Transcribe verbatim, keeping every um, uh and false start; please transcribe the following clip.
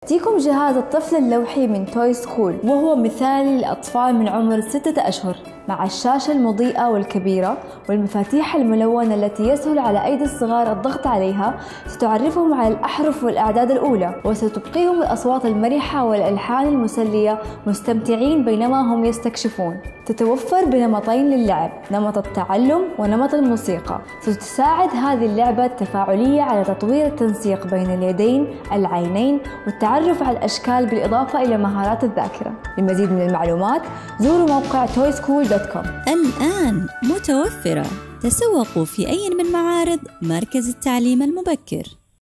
يأتيكم جهاز الطفل اللوحي من توي سكول، وهو مثالي للأطفال من عمر ستة أشهر، مع الشاشة المضيئة والكبيرة والمفاتيح الملونة التي يسهل على أيدي الصغار الضغط عليها. ستعرفهم على الأحرف والأعداد الأولى، وستبقيهم الأصوات المرحة والألحان المسلية مستمتعين بينما هم يستكشفون. تتوفر بنمطين للعب، نمط التعلم ونمط الموسيقى. ستساعد هذه اللعبة التفاعلية على تطوير التنسيق بين اليدين، العينين، والتعرف على الأشكال بالإضافة إلى مهارات الذاكرة. لمزيد من المعلومات زوروا موقع توي سكول دوت كوم. الآن متوفرة. تسوقوا في أي من معارض مركز التعليم المبكر.